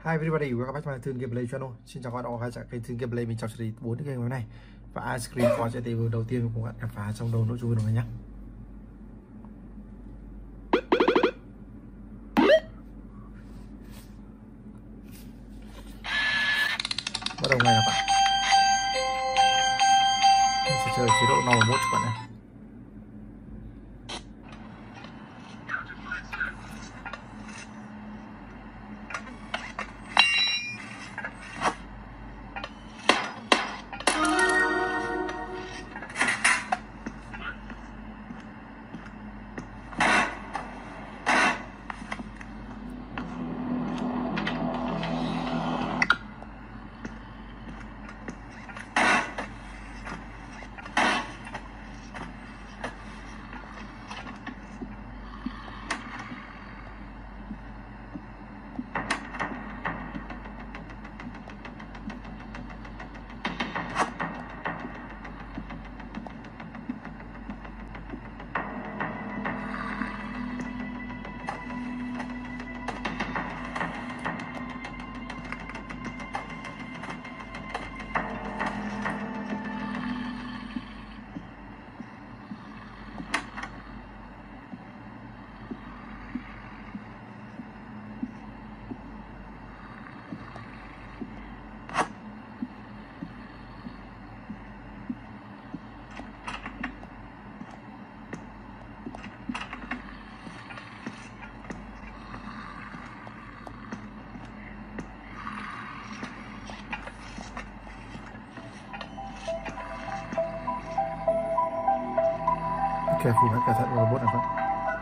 Hi everybody, welcome back to my Thương Gameplay channel. Xin chào các bạn đã quay trở lại kênh Thương Gameplay. Mình chào xử lý 4 cái game hôm nay. Và ice cream có sẽ TV đầu tiên của các bạn khám phá trong đầu nội dung video này nhé. Bắt đầu ngay các bạn. Mình sẽ chơi chế độ normal mode cho bạn này. Careful với cả thận robot này không?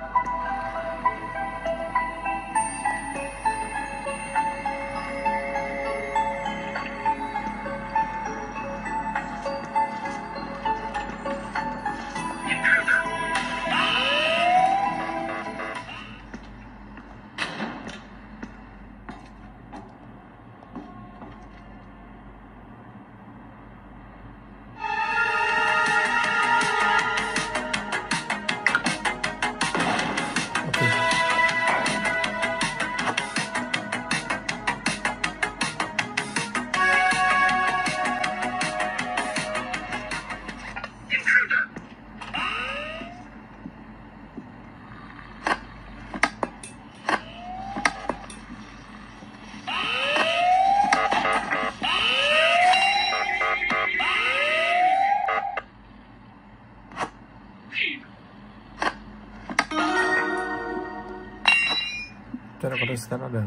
Chắc là có thể start được.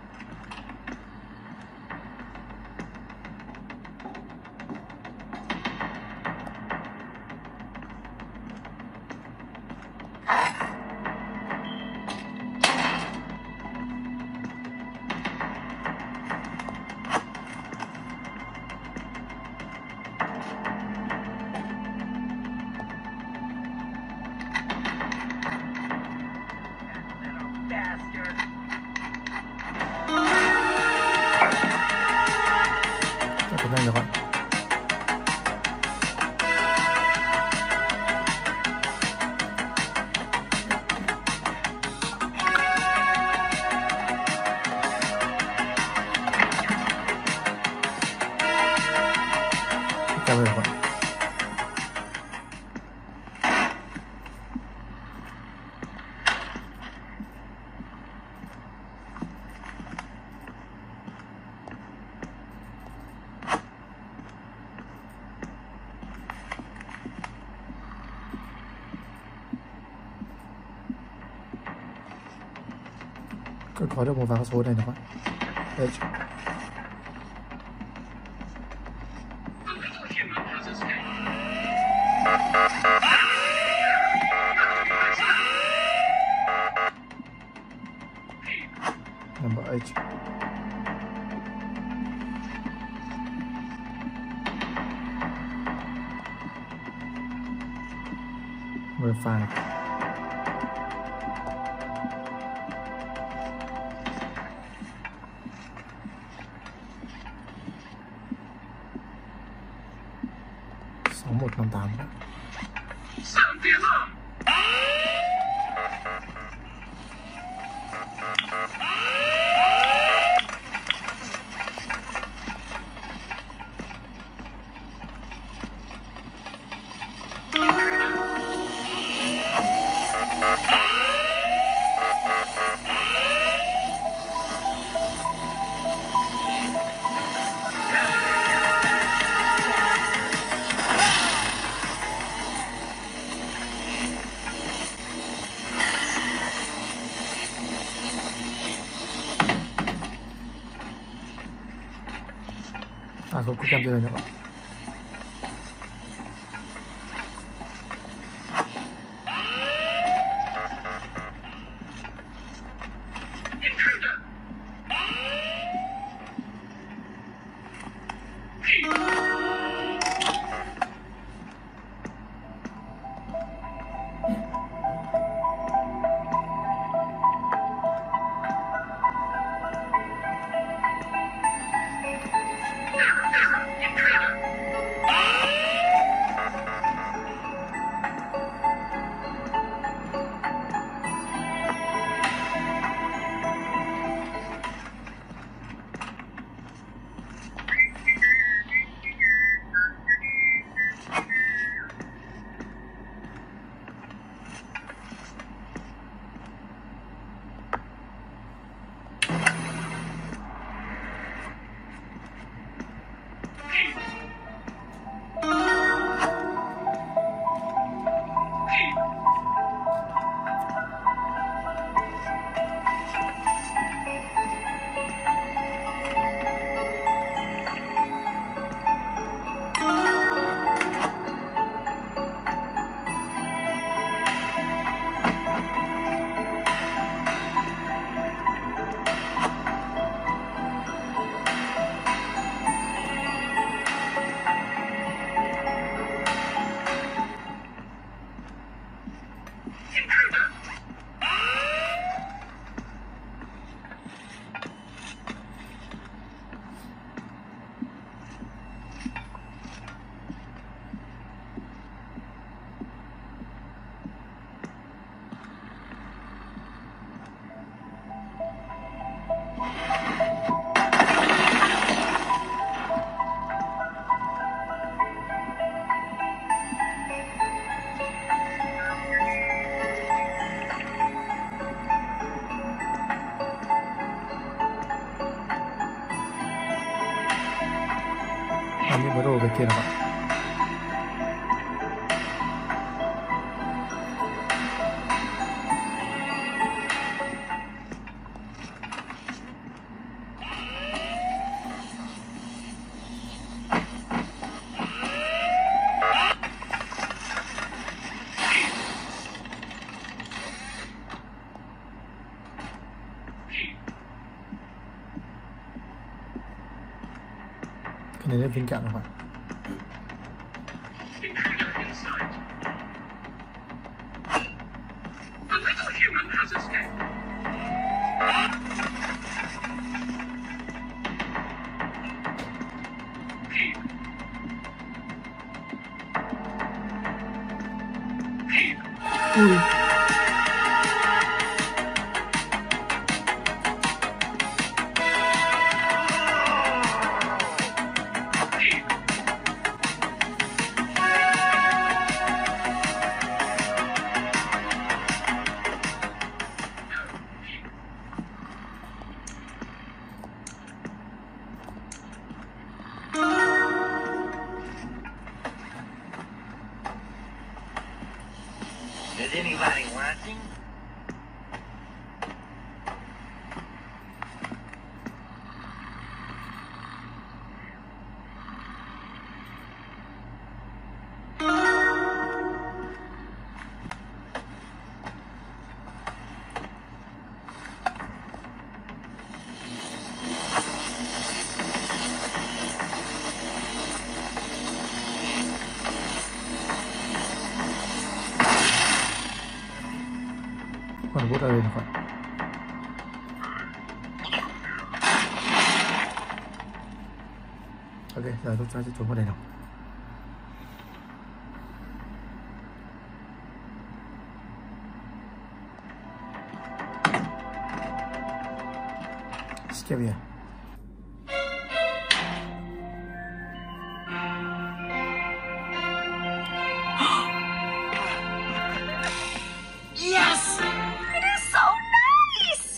Cái này là bạn cảm ơn các bạn. Có được một vài số này nữa. Đây. Number 8. Number 5. Sáu 158 đó. Có cam chưa rồi các bạn. Ini baru bikin apa? Cái này là viên cạn các bạn. Ui. Is anybody watching? Còn bút ở đây là phải. Ok, giờ chúng ta sẽ trốn vào đây nào. Skip here. Yes! It is so nice!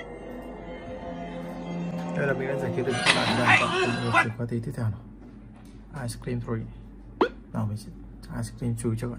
Đây là mình đã giải quyết được các bạn đang chọn từ khóa tí tiếp theo nào. Ice cream 3. Nào mình sẽ ice cream 2 cho bạn.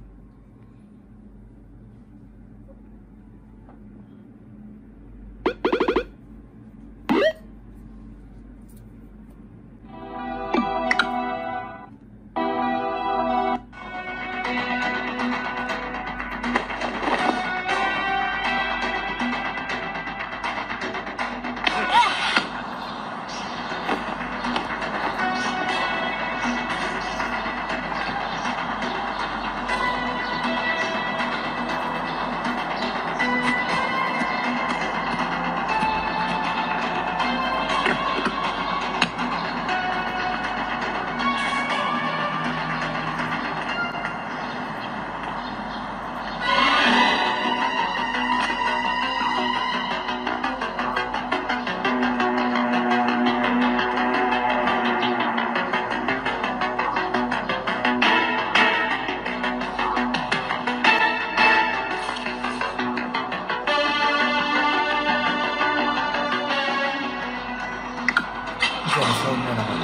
là sơn này là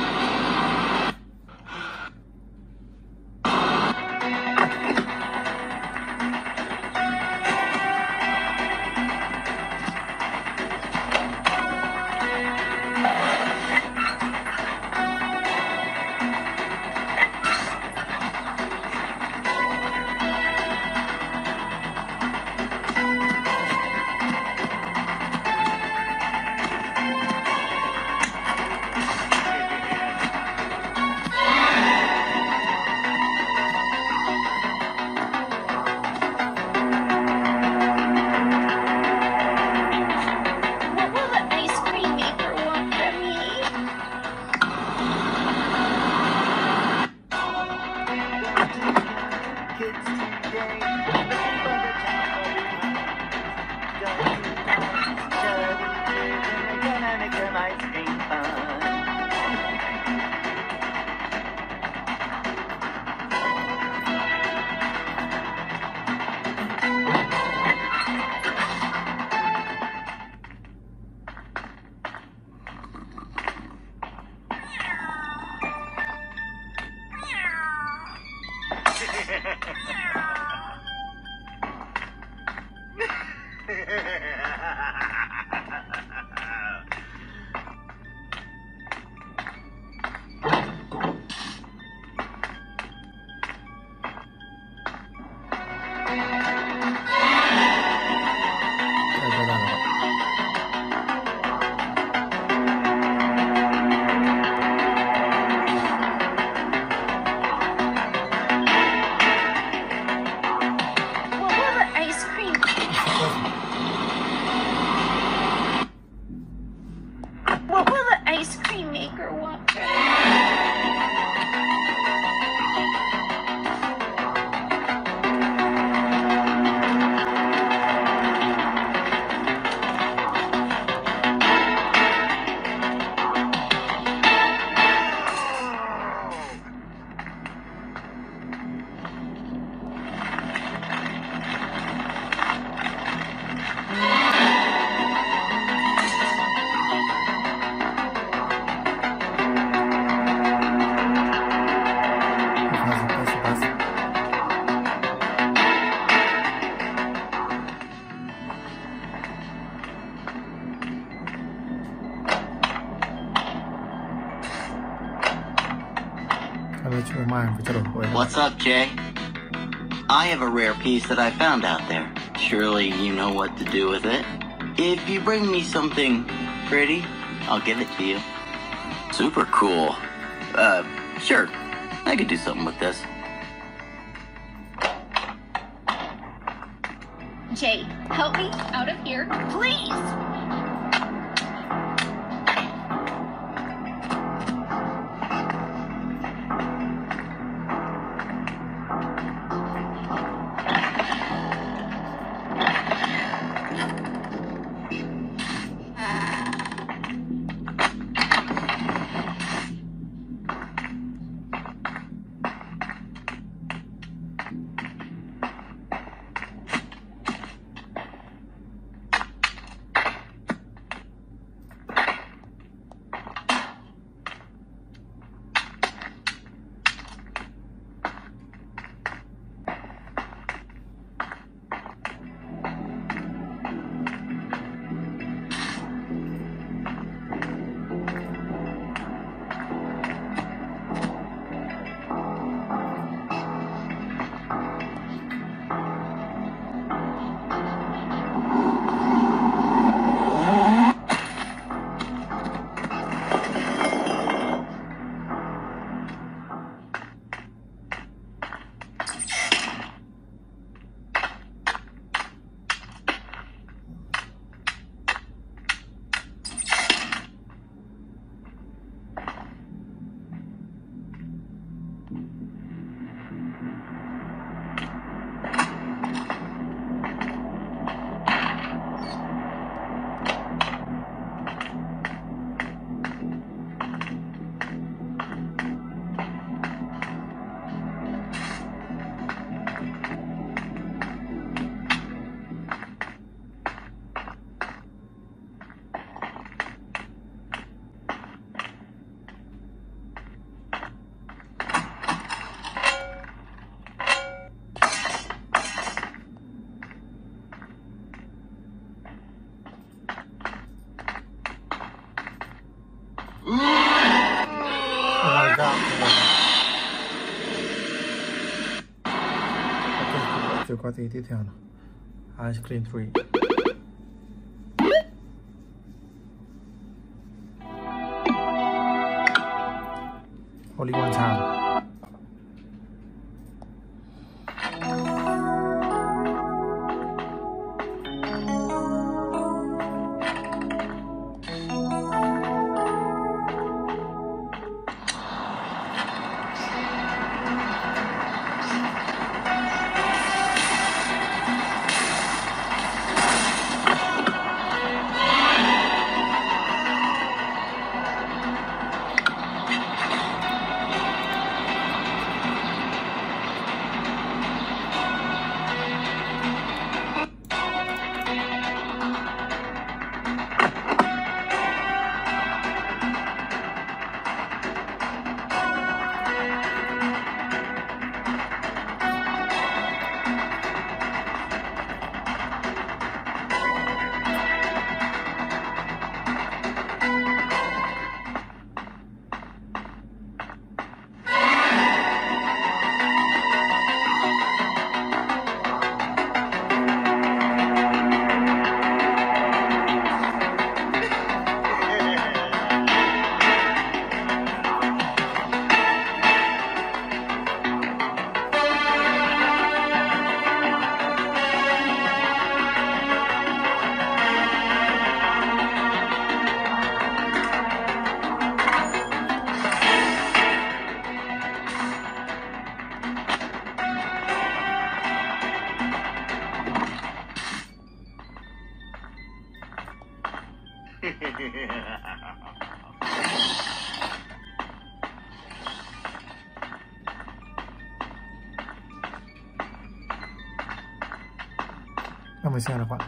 What will the ice cream maker want from me? What will the ice cream What will the ice cream maker want from me? What's up, Jay? I have a rare piece that I found out there. Surely you know what to do with it. If you bring me something pretty, I'll give it to you. Super cool. Sure. I could do something with this. Jay, help me out of here, please. Chưa qua thì tiếp theo nào. Ice cream 3. Only one time. Mời xem nào các bạn.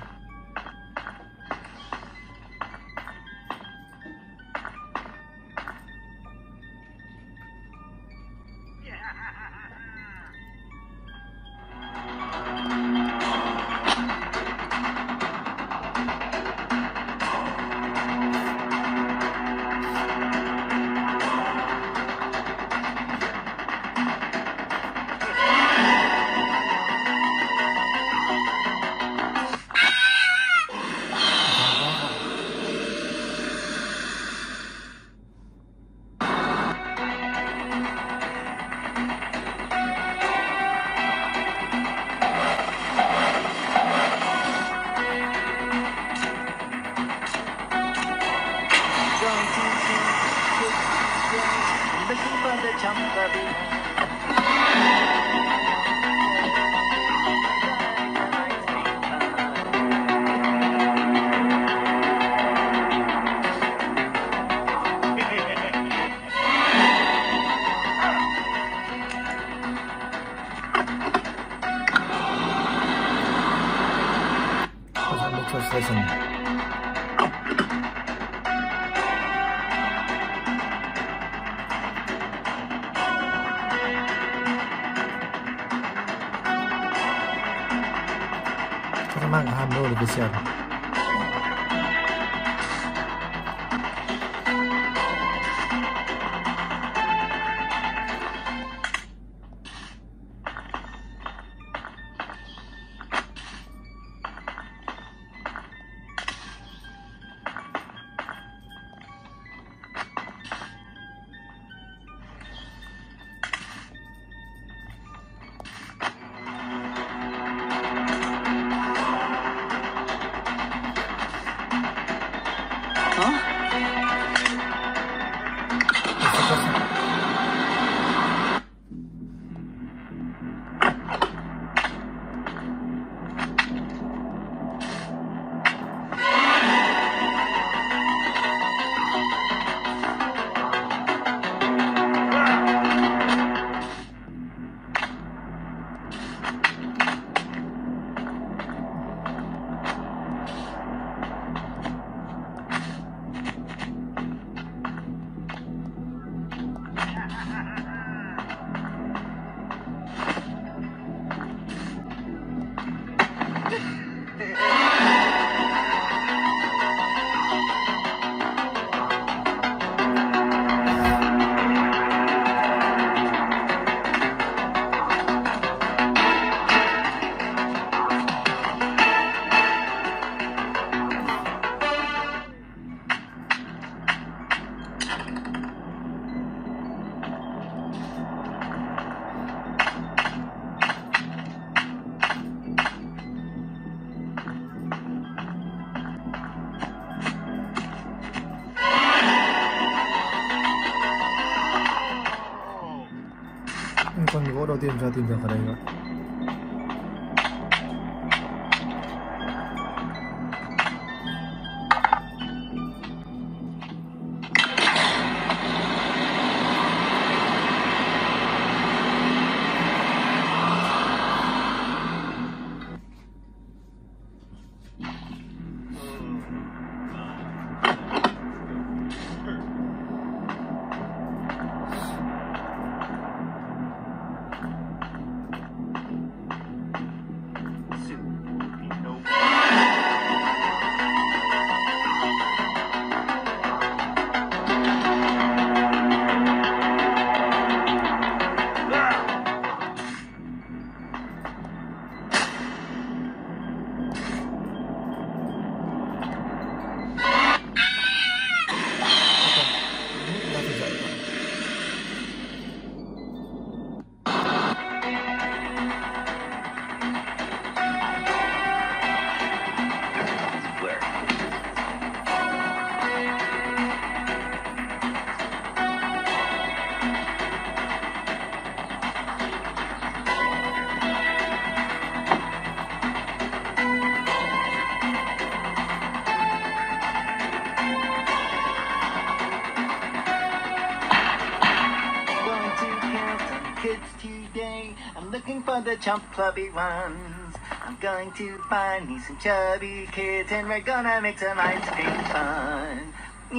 Listen. Kita mang hamil lebih siap. Con gỗ đầu tiên ra tìm được ở đây rồi. Looking for the chump clubby ones. I'm going to find me some chubby kids and we're gonna make some ice cream fun.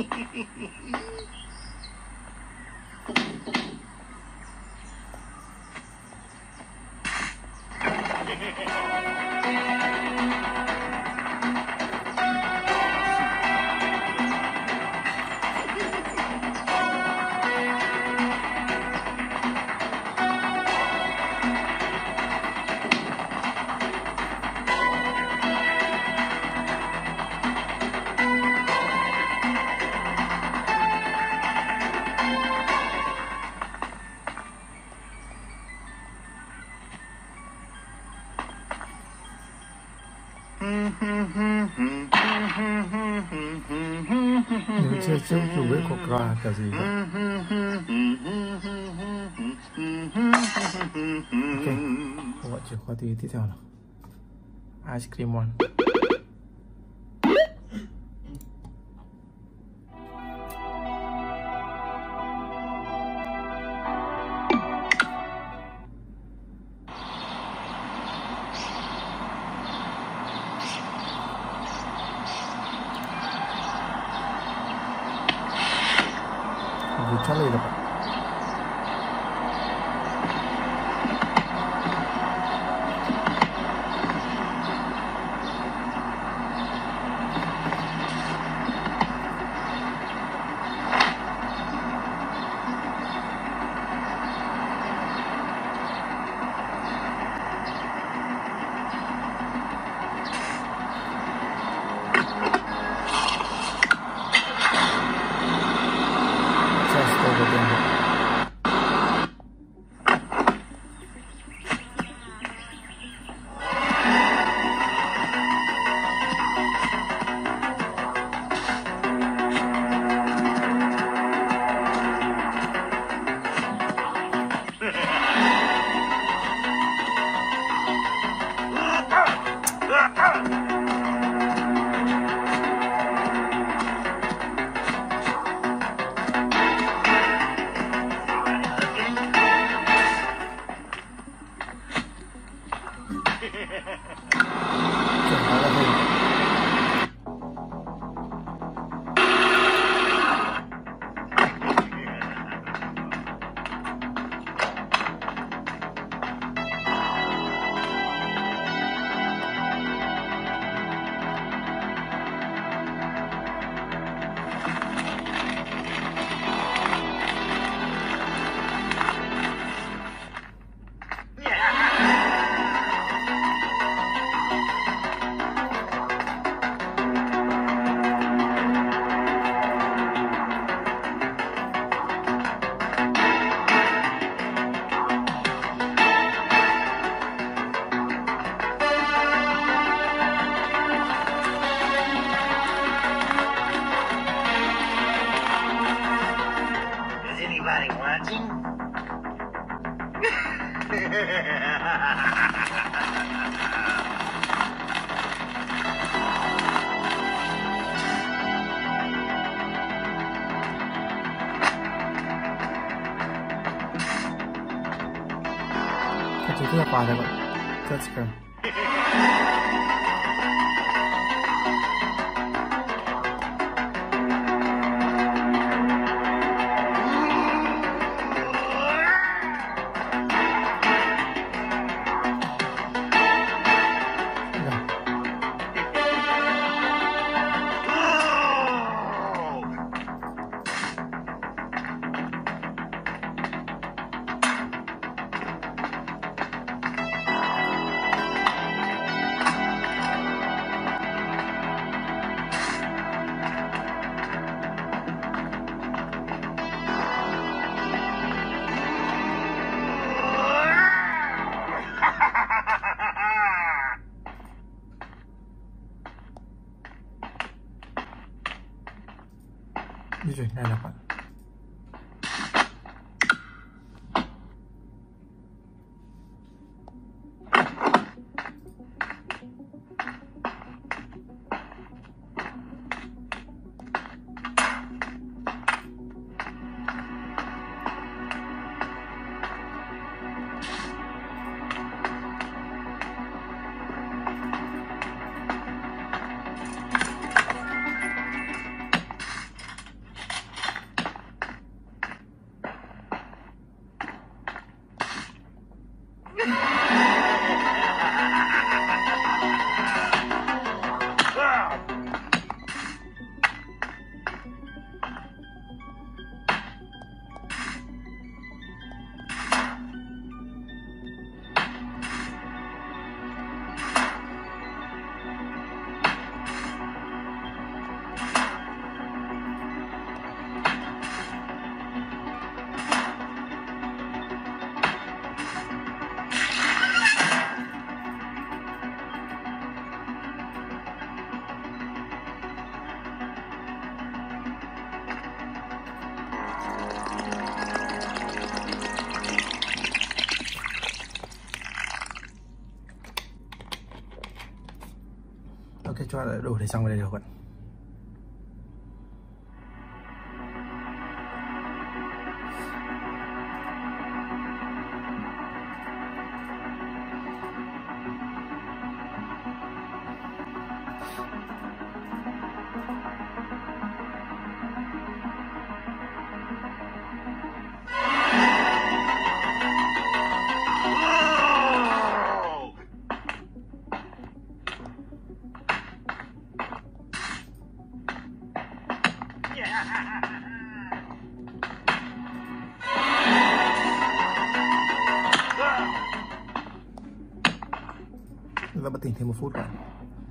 Những chiếc chiếc dù biết có ra cả gì vậy? Ok, các bạn chuyển qua tiếp theo nào. Ice cream one. Charlie dapat. Anybody watching? Cái thứ là quà đây bạn. That's good. Di chuyển này là bạn. Ok, cho đã đủ để xong rồi đây rồi bạn. Chúng ta bất tỉnh thêm 1 phút bạn.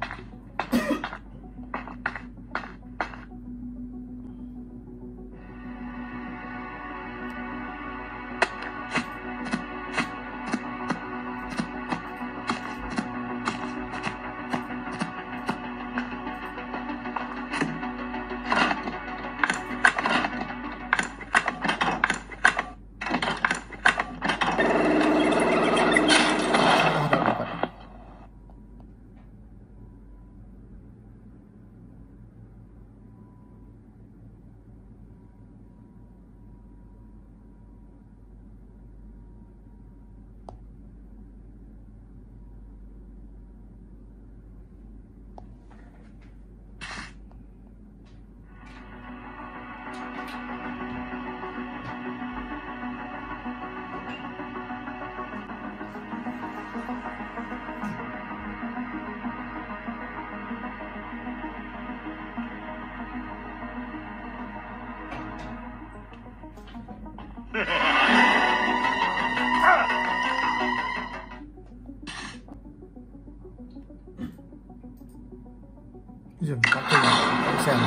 Dừng các kênh xem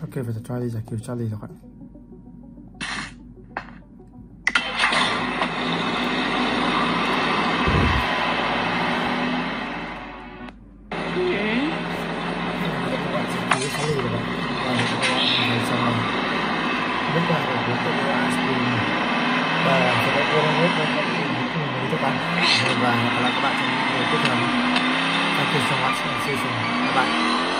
Ok, phải try đi giải cứu Charlie rồi các bạn. Rất là của tôi ice cream và sẽ có cô hết các bạn và hẹn gặp lại các bạn trong video tiếp theo. Thank you so much and see you soon. Bye bye.